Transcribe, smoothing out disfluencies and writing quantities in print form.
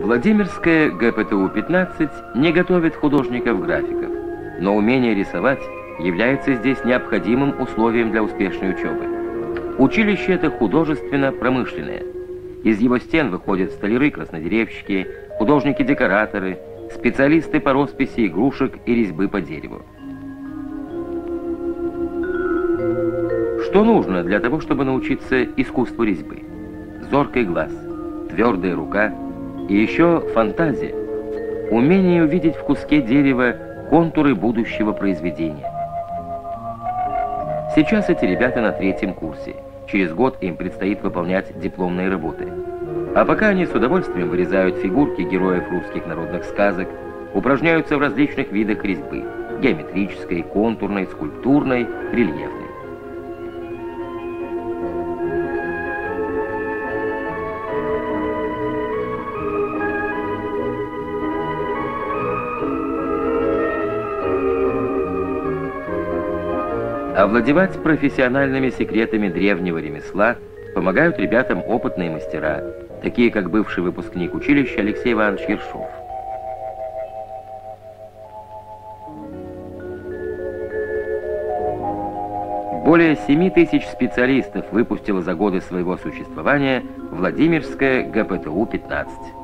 Владимирская ГПТУ-15 не готовит художников-графиков, но умение рисовать является здесь необходимым условием для успешной учебы. Училище это художественно-промышленное. Из его стен выходят столяры-краснодеревщики, художники-декораторы, специалисты по росписи игрушек и резьбы по дереву. Что нужно для того, чтобы научиться искусству резьбы? Зоркий глаз, твердая рука и еще фантазия, умение увидеть в куске дерева контуры будущего произведения. Сейчас эти ребята на 3-м курсе. Через год им предстоит выполнять дипломные работы. А пока они с удовольствием вырезают фигурки героев русских народных сказок, упражняются в различных видах резьбы – геометрической, контурной, скульптурной, рельефной. Овладевать профессиональными секретами древнего ремесла помогают ребятам опытные мастера, такие как бывший выпускник училища Алексей Иванович Ершов. Более 7000 специалистов выпустила за годы своего существования Владимирская ГПТУ-15.